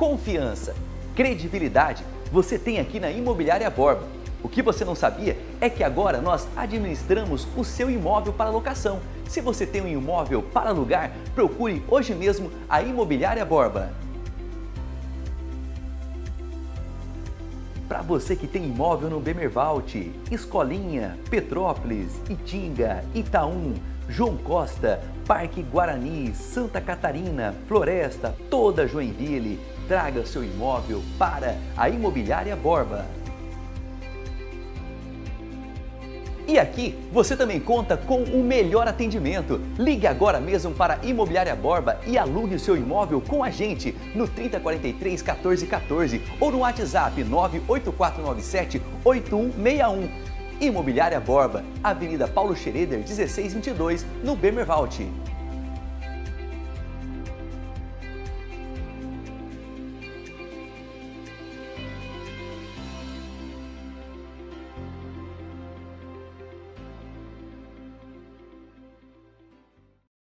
confiança, credibilidade você tem aqui na Imobiliária Borba. O que você não sabia é que agora nós administramos o seu imóvel para locação. Se você tem um imóvel para alugar, procure hoje mesmo a Imobiliária Borba. Para você que tem imóvel no Bemervalt, Escolinha, Petrópolis, Itinga, Itaú, João Costa, Parque Guarani, Santa Catarina, Floresta, toda Joinville, traga seu imóvel para a Imobiliária Borba. E aqui você também conta com o melhor atendimento. Ligue agora mesmo para a Imobiliária Borba e alugue o seu imóvel com a gente no 3043 1414 ou no WhatsApp 98497 8161. Imobiliária Borba, Avenida Paulo Schroeder 1622, no Bemervalt.